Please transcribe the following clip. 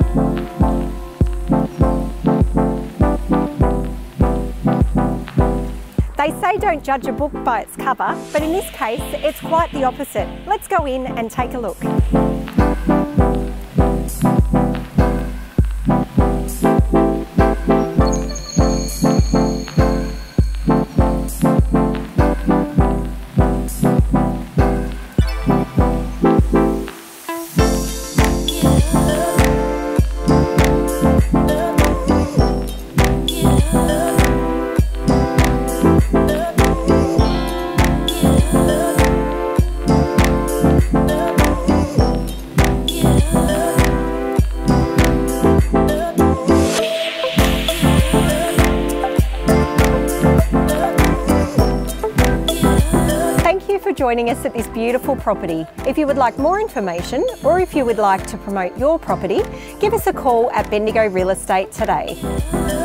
They say don't judge a book by its cover, but in this case, it's quite the opposite. Let's go in and take a look. For joining us at this beautiful property. If you would like more information or if you would like to promote your property, give us a call at Bendigo Real Estate today.